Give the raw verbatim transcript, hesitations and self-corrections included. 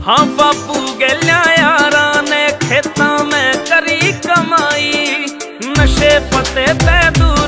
हाँ बापू गैलिया यारा ने खेता में करी कमाई, नशे पते तै दूर